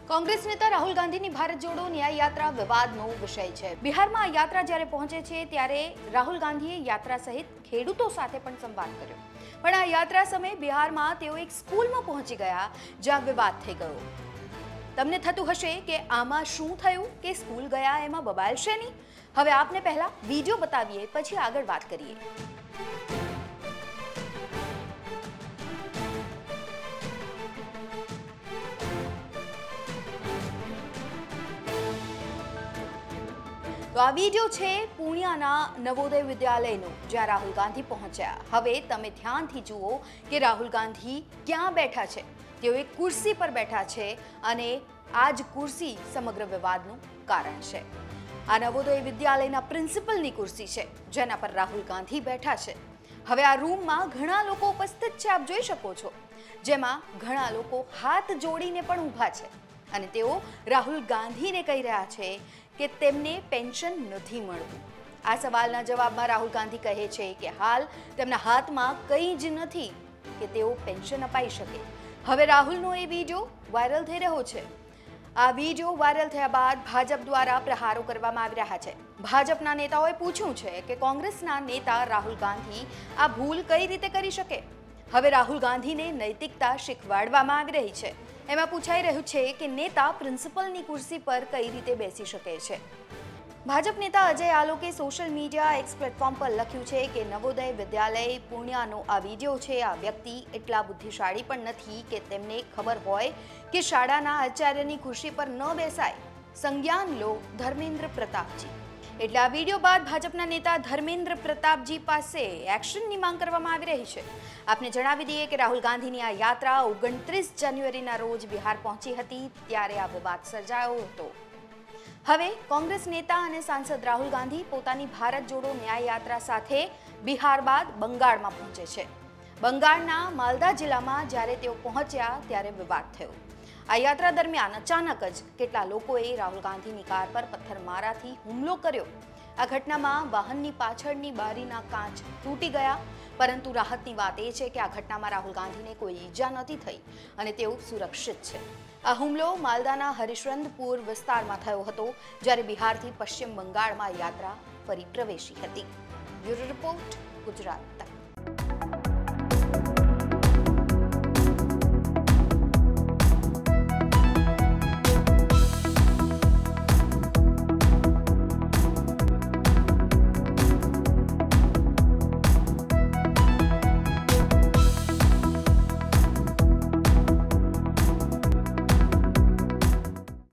कांग्रेस नेता राहुल गांधीની ભારત જોડો ન્યાય યાત્રા વિવાદનો વિષય છે। બિહારમાં આ યાત્રા જ્યારે પહોંચે છે ત્યારે રાહુલ ગાંધીએ યાત્રા સહિત ખેડૂતો સાથે પણ સંવાદ કર્યો। પણ આ યાત્રા સમયે બિહારમાં તેઓ એક સ્કૂલમાં પહોંચી ગયા જ્યાં વિવાદ થઈ ગયો। તમને થતું હશે કે આમાં શું થયું કે સ્કૂલ ગયા એમાં બબાલ શેની? હવે આપને પહેલા વિડિયો બતાવીએ પછી આગળ વાત કરીએ। तो आ वीडियो छे पूर्णियाना नवोदय विद्यालयनो ज्यां राहुल गांधी पहुंच्या। हवे तमे ध्यानथी जुओ के राहुल गांधी क्यां बैठा छे। तेओ एक कुर्सी पर बैठा छे अने आज कुर्सी समग्र विवादनुं कारण छे। आ नवोदय विद्यालयना प्रिंसिपलनी कुर्सी छे जेना पर राहुल गांधी बैठा छे। हवे आ रूममां घणा लोको उपस्थित छे, आप जोई शको छो, जेमां घणा लोको हाथ जोड़ीने पण ऊभा छे अने तेओ राहुल गांधीने कही रह्या छे કે તેમને પેન્શન નથી મળતું। આ સવાલના જવાબમાં રાહુલ ગાંધી કહે છે કે હાલ તેમના હાથમાં કંઈ જ નથી કે તેઓ પેન્શન અપાઈ શકે। હવે રાહુલનો એ વિડિયો વાયરલ થઈ રહ્યો છે। આ વિડિયો વાયરલ થયા બાદ ભાજપ દ્વારા પ્રહારો કરવામાં આવી રહ્યા છે। ભાજપના નેતાઓએ પૂછ્યું છે કે કોંગ્રેસના નેતા રાહુલ ગાંધી આ ભૂલ કઈ રીતે કરી શકે। હવે રાહુલ ગાંધીને નૈતિકતા શીખવાડવામાં આવી રહી છે। એમાં પૂછાઈ રહ્યું છે કે નેતા પ્રિન્સિપલની कुर्सी पर कई रीते बेसी शके छे। भाजप नेता अजय आलोके सोशल मीडिया एक्स प्लेटफॉर्म पर लख्યું છે કે નવોદય વિદ્યાલય પૂર્ણિયાનો આ વિડિયો છે। આ વ્યક્તિ એટલા બુદ્ધિશાળી પણ નથી કે તેમને ખબર હોય કે શાળાના આચાર્યની ખુરશી પર ન બેસાય। સંજ્ઞાન લો ધર્મેન્દ્ર પ્રતાપજી। એટલે આ વિડિયો બાદ ભાજપના नेता धर्मेन्द्र प्रतापजी પાસે એક્શનની માંગ કરવામાં આવી રહી છે। આપને જણાવી દઈએ કે રાહુલ ગાંધીની આ યાત્રા 29 જાન્યુઆરીના રોજ બિહાર પહોંચી હતી ત્યારે આ વિવાદ સર્જાયો હતો। હવે કોંગ્રેસ નેતા અને સાંસદ રાહુલ ગાંધી પોતાની ભારત જોડો ન્યાય યાત્રા સાથે બિહાર બાદ બંગાળમાં પહોંચે છે। બંગાળના માલદા જિલ્લામાં જ્યારે તેઓ પહોંચ્યા ત્યારે વિવાદ થયો। આ યાત્રા દરમિયાન અચાનક જ કેટલા લોકોએ રાહુલ ગાંધીની કાર પર પથ્થરમારાથી હુમલો કર્યો। આ ઘટનામાં વાહનની પાછળની બારીના કાચ તૂટી ગયા, પરંતુ રાહતની વાત એ છે કે આ ઘટનામાં રાહુલ ગાંધીને કોઈ ઈજા નથી થઈ અને તેઓ સુરક્ષિત છે। આ હુમલો માલદાના હરિશ્ચંદ્રપુર વિસ્તારમાં થયો હતો જ્યારે બિહારથી પશ્ચિમ બંગાળમાં યાત્રા ફરી પ્રવેશી હતી। બ્યુરો રિપોર્ટ, ગુજરાત તક।